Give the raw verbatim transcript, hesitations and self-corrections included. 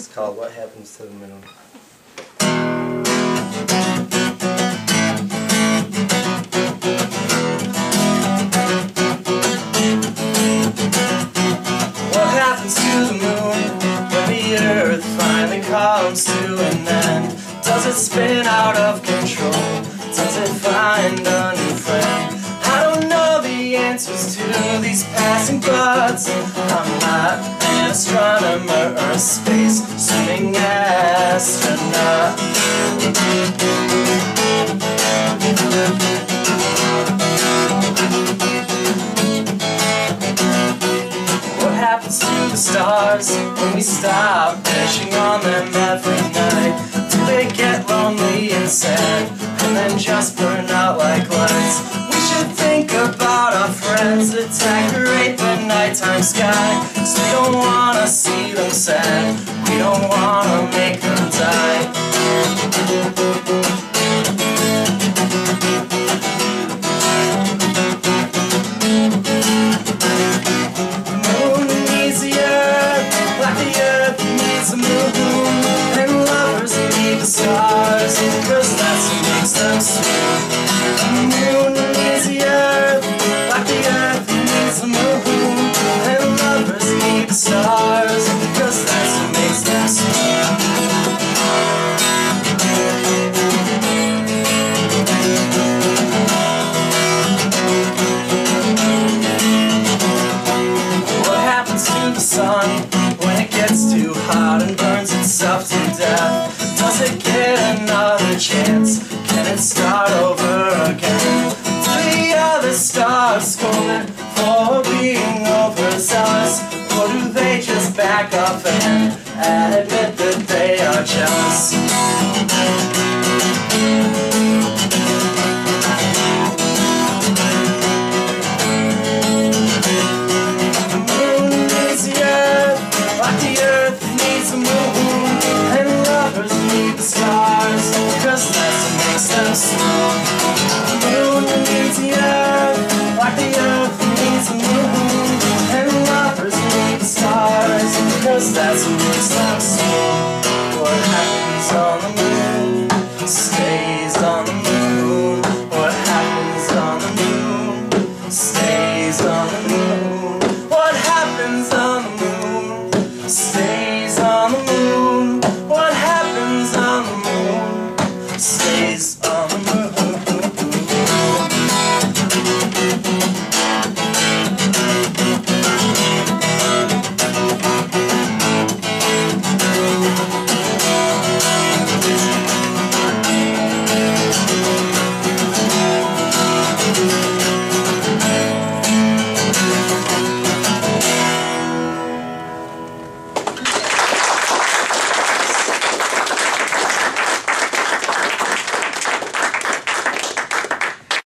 called What Happens to the Moon. What happens to the moon when the earth finally comes to an end? Does it spin out of control? Does it find a new friend? I don't know the answers to these passing thoughts. I'm not an astronomer or a space swimming astronaut. What happens to the stars when we stop wishing on them every night? Do they get lonely and sad and then just burn out like lights? We should think about our friends that decorate the nighttime sky, 'cause we don't wanna see them sad, we don't wanna make them die. The moon needs the earth, like the earth needs the moon, and lovers need the stars, 'cause that's what makes them sweet. The moon needs the earth, like the earth needs the moon, and lovers need the stars, 'cause that's what makes them sweet. What happens to the sun when it gets too hot and burns itself to death? Does it get another chance? Can it start over again? Do the other stars scold it for being overzealous? Or do they just back off and admit that they are jealous? The moon needs the earth, like the earth needs the moon, and lovers need the stars, 'cause that's what makes them strong. The moon needs the earth, like the earth needs the moon, and lovers need the stars, 'cause that's what makes them strong. What happens on the moon stays on the moon.